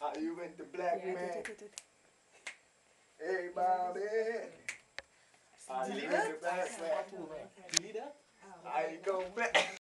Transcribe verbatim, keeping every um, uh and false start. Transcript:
Ah, you went the black Yeah, man. do, do, do, do. Hey, Bobby. Ah, you went the black man.